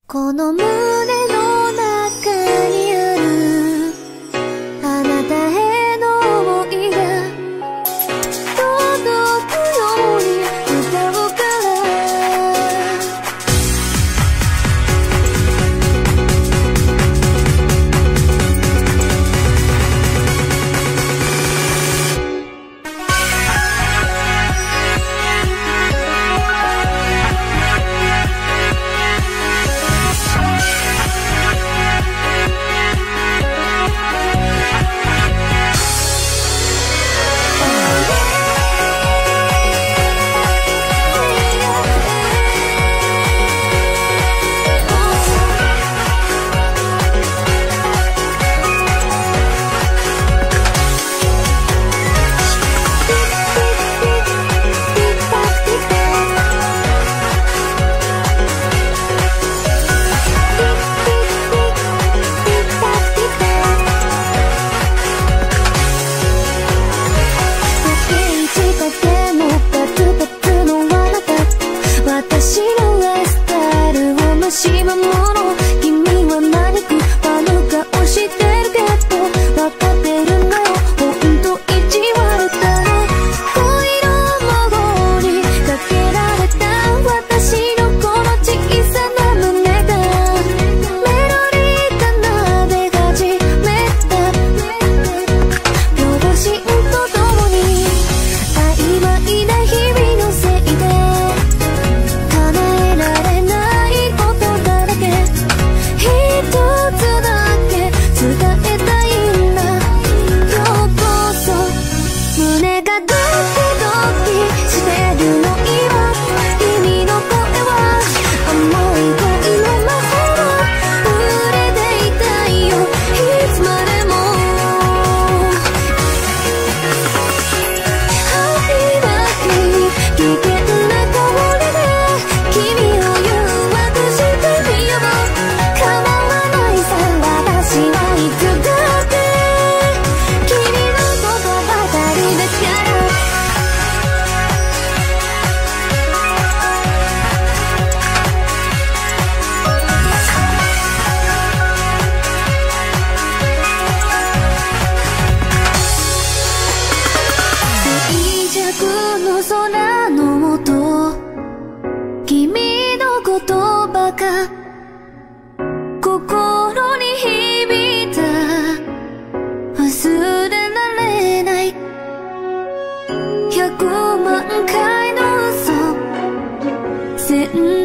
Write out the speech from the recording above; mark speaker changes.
Speaker 1: この胸の中にあるあなたへの想いが届くように歌うから私のライフスタイルをましまもの君は何食わぬ顔してるけど分かってるんだよほんと意地悪だろ恋の魔法にかけられた私のこの小さな胸がメロディー奏で始めた両親と共に曖昧な日々のせいで空の下君の言葉が心に響いた忘れられない100万回の嘘